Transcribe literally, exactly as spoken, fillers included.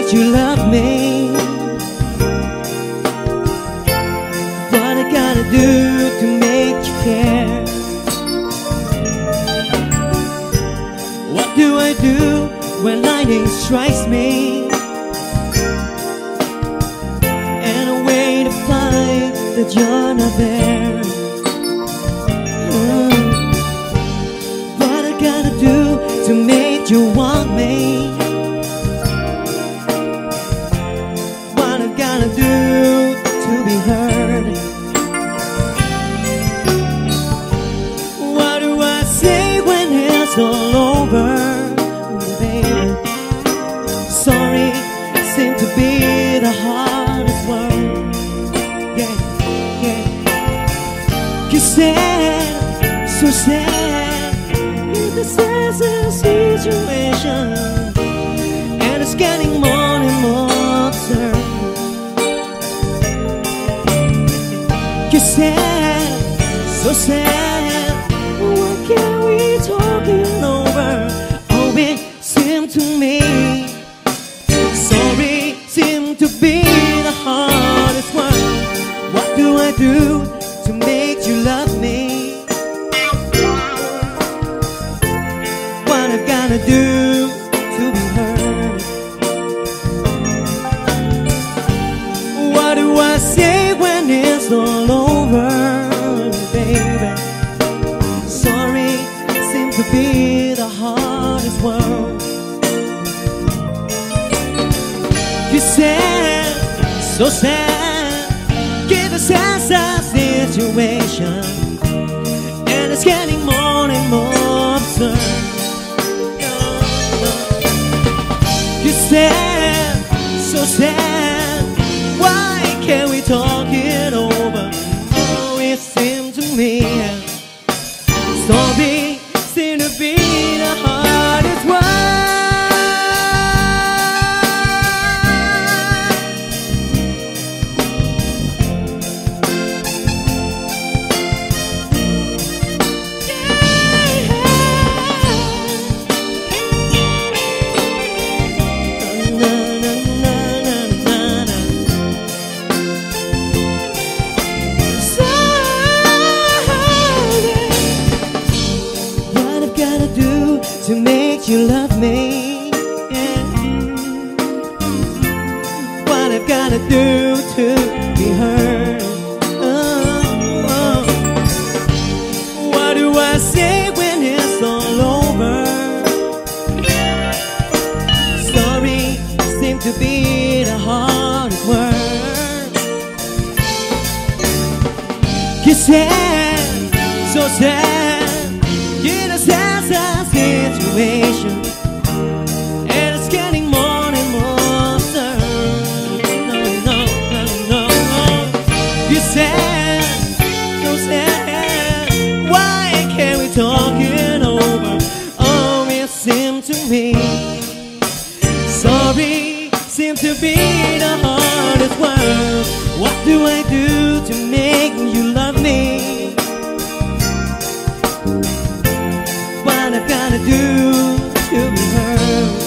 make you love me? What I gotta do to make you care? What do I do when lightning strikes me? And I wait to find that you're not there. Mm. What I gotta do to make you want me? What I gotta do to be heard? What do I say when it's all over, baby? Sorry seems to be the hardest word. Yeah, yeah. You said, so sad. This is a situation, and it's getting more and more absurd. You said, so sad. Why can't we talk it over? Oh, it seemed to me, sorry seemed to be the hardest one. What do I do to make you love me? What I've gotta do to be heard? What do I say when it's all over, baby? Sorry seems to be the hardest word. You said, so sad. Give a sense of situation, and it's getting more and more absurd. You said, so sad. Why can't we talk it over? Oh, it seemed to me, sorry seemed to be the hardest one. To make you love me, yeah. What I've gotta do to be heard? Oh, oh. What do I say when it's all over? Sorry seems to be the hardest word. You said, so sad. In a sense of situation, and it's getting more and more absurd. No, no, no, no, no. You said, so sad. Why can't we talk it over? Oh, it seemed to me, sorry seems to be the hardest word. What do I do to make you love me? What I've gotta do to be heard?